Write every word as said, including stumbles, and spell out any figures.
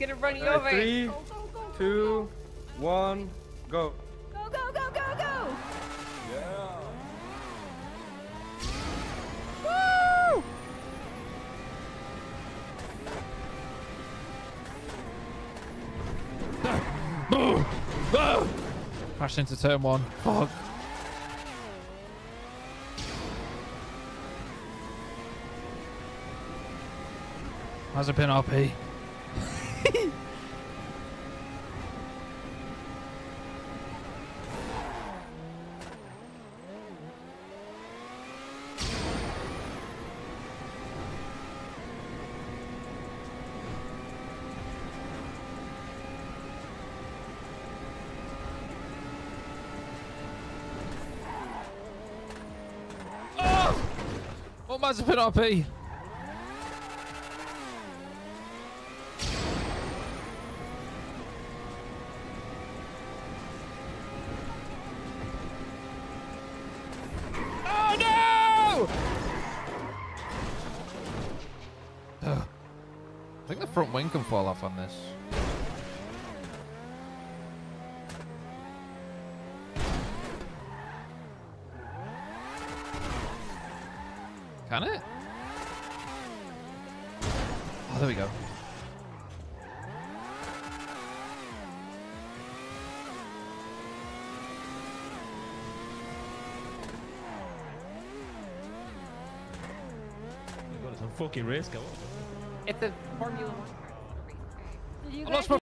gonna run you Right, over. three, Go, go, go, go, two, one, go. go, go, go, go, go. Yeah. Woo! Crashed into turn one. Fuck. Mazepin R P. Oh! Oh, Mazepin R P. Oh no! Ugh. I think the front wing can fall off on this. Can it? Oh, there we go. You've got some fucking race going. It's a Formula One car. I lost my